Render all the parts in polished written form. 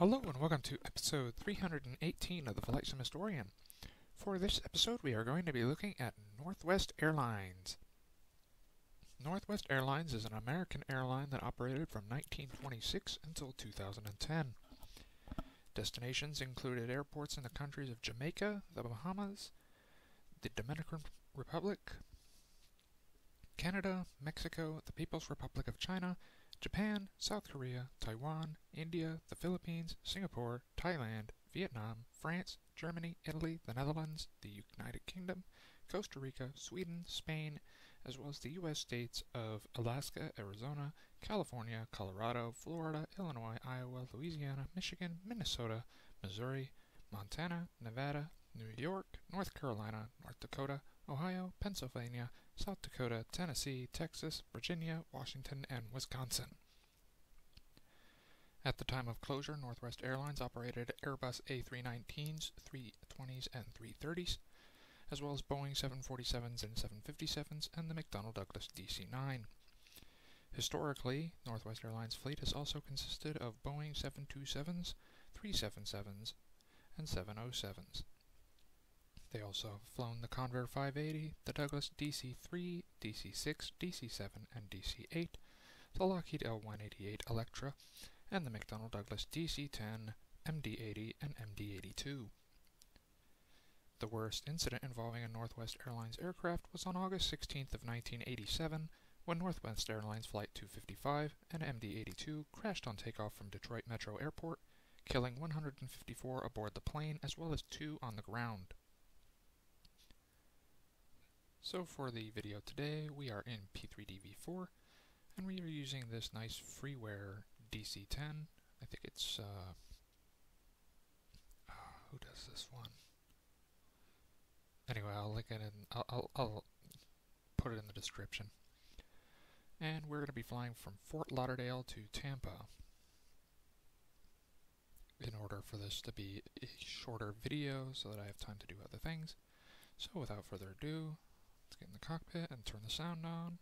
Hello and welcome to episode 318 of the Flight Sim Historian. For this episode we are going to be looking at Northwest Airlines. Northwest Airlines is an American airline that operated from 1926 until 2010. Destinations included airports in the countries of Jamaica, the Bahamas, the Dominican Republic, Canada, Mexico, the People's Republic of China, Japan, South Korea, Taiwan, India, the Philippines, Singapore, Thailand, Vietnam, France, Germany, Italy, the Netherlands, the United Kingdom, Costa Rica, Sweden, Spain, as well as the U.S. states of Alaska, Arizona, California, Colorado, Florida, Illinois, Iowa, Louisiana, Michigan, Minnesota, Missouri, Montana, Nevada, New York, North Carolina, North Dakota, Ohio, Pennsylvania, South Dakota, Tennessee, Texas, Virginia, Washington, and Wisconsin. At the time of closure, Northwest Airlines operated Airbus A319s, 320s, and 330s, as well as Boeing 747s and 757s, and the McDonnell Douglas DC-9. Historically, Northwest Airlines' fleet has also consisted of Boeing 727s, 377s, and 707s. They also have flown the Convair 580, the Douglas DC-3, DC-6, DC-7, and DC-8, the Lockheed L-188 Electra, and the McDonnell Douglas DC-10, MD-80, and MD-82. The worst incident involving a Northwest Airlines aircraft was on August 16th of 1987, when Northwest Airlines Flight 255 and MD-82 crashed on takeoff from Detroit Metro Airport, killing 154 aboard the plane as well as 2 on the ground. So for the video today, we are in P3Dv4, and we are using this nice freeware DC-10. I think it's, who does this one? Anyway, I'll link it in, I'll put it in the description. And we're going to be flying from Fort Lauderdale to Tampa. In order for this to be a shorter video so that I have time to do other things. So without further ado, let's get in the cockpit and turn the sound on.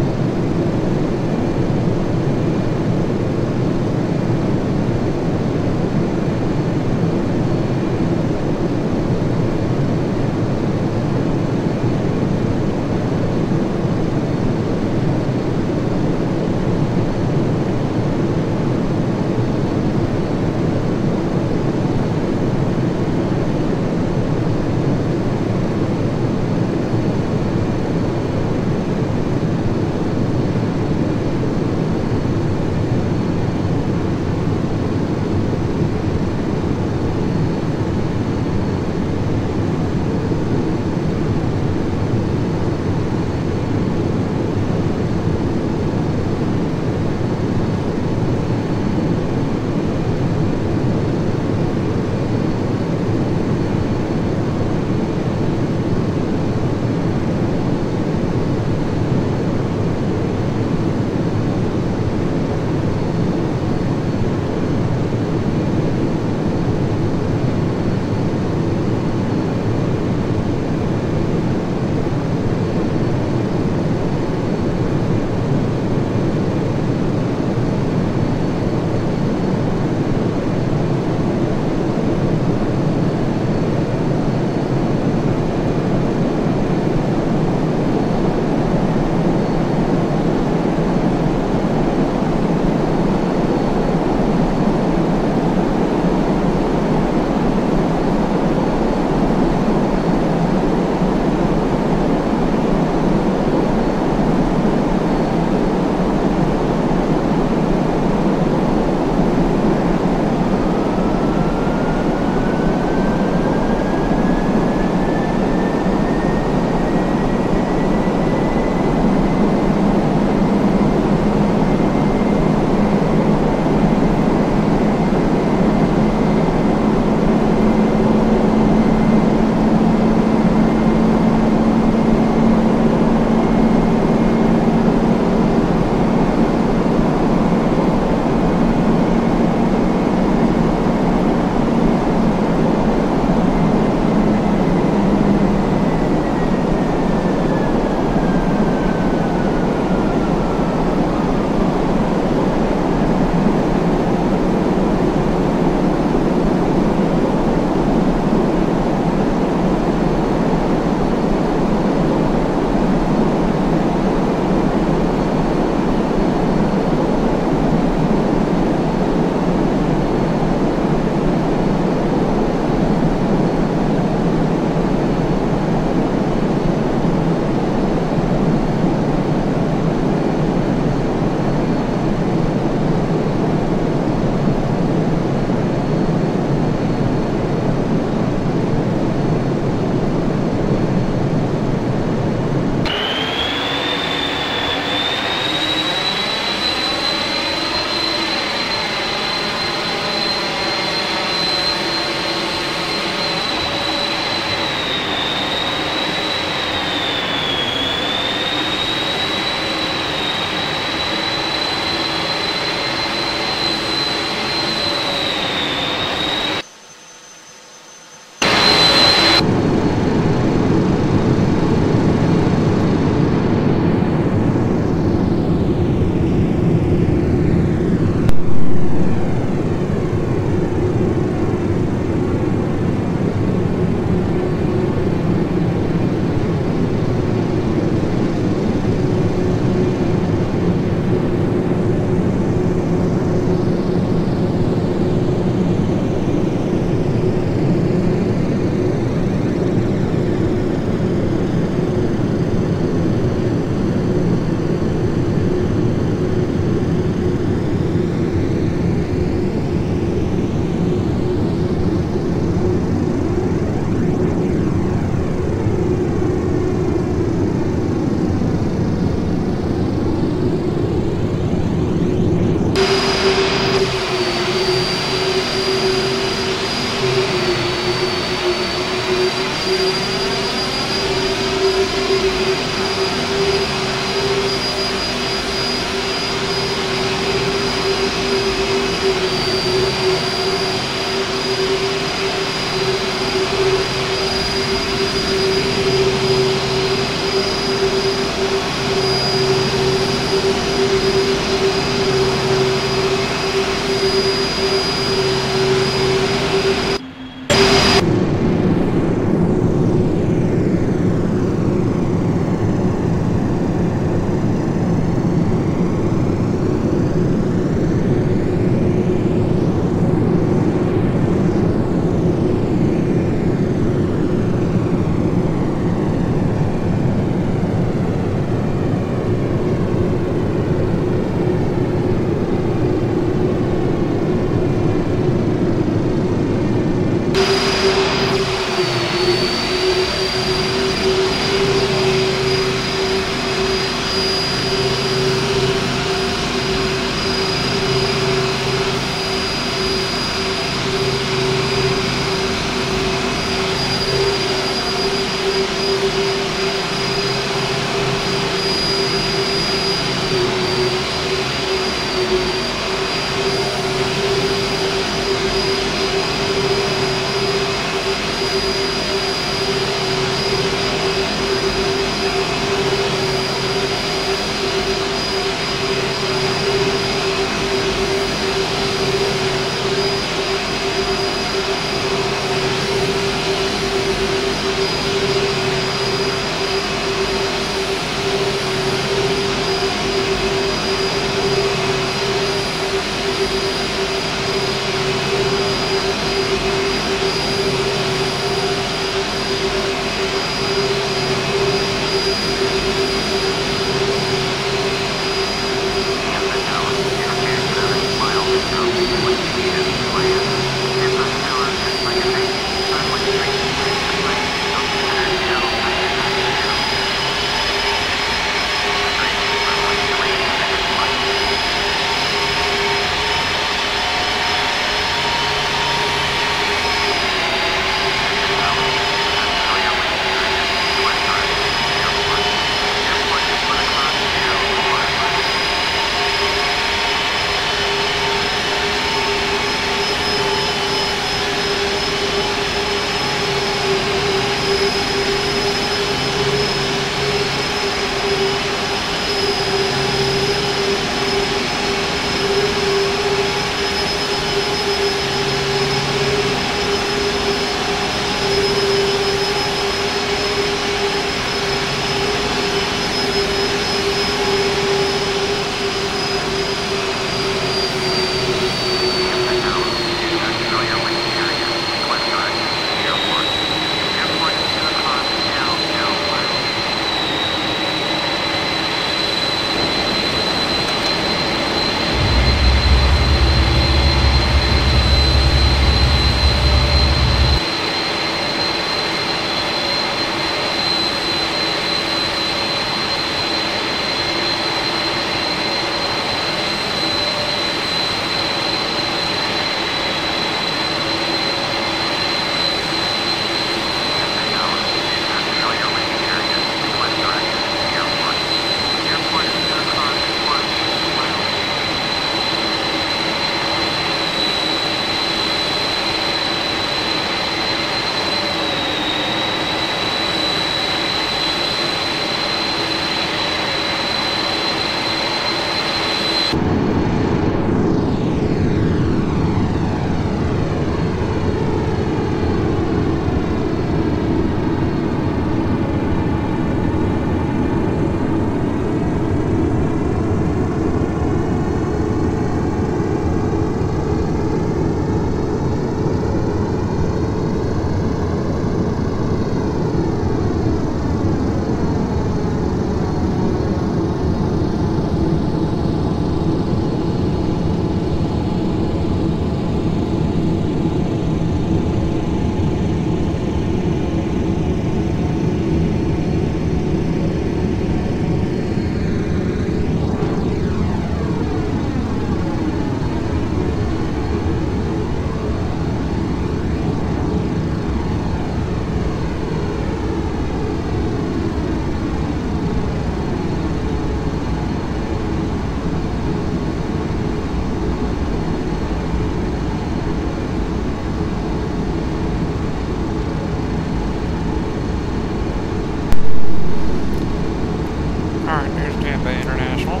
Tampa International.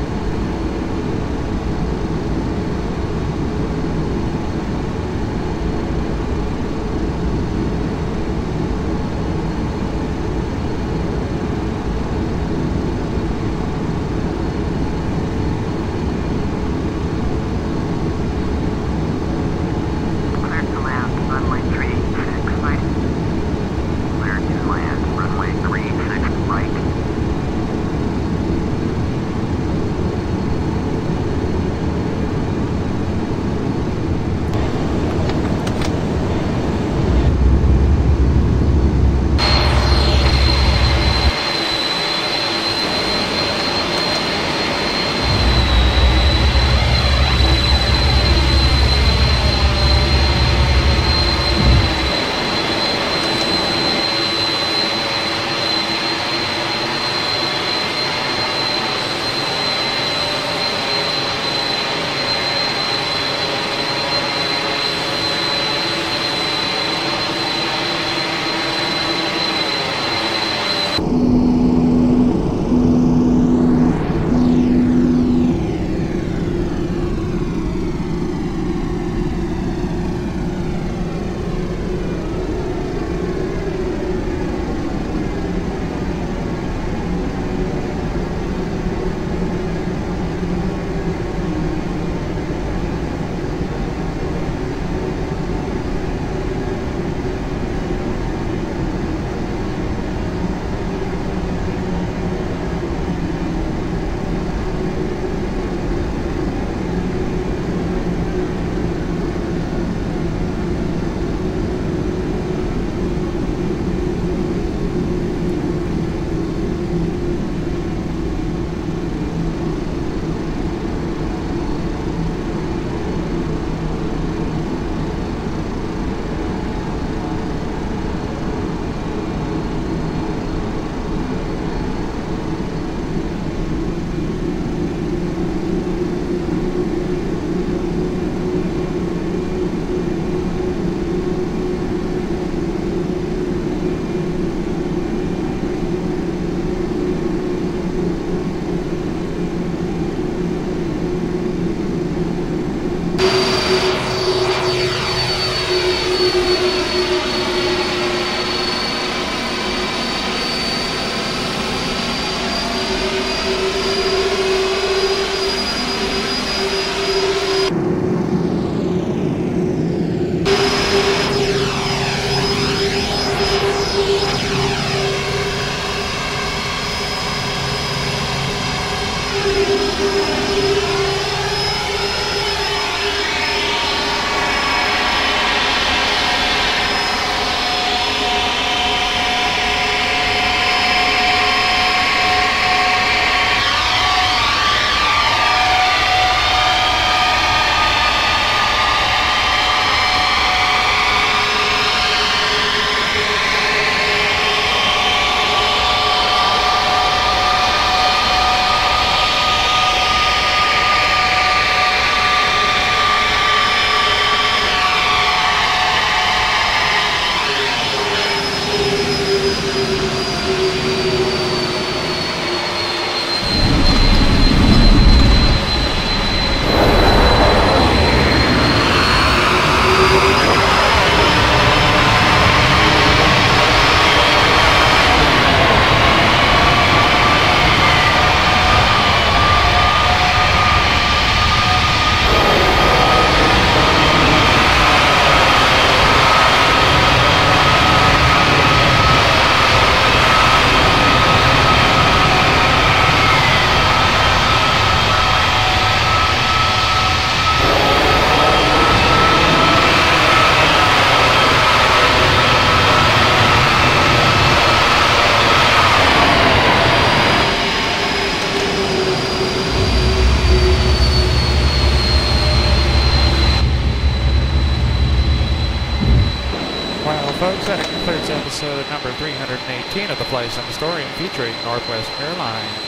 folks, that concludes episode number 318 of The Place in the Story featuring Northwest Airlines.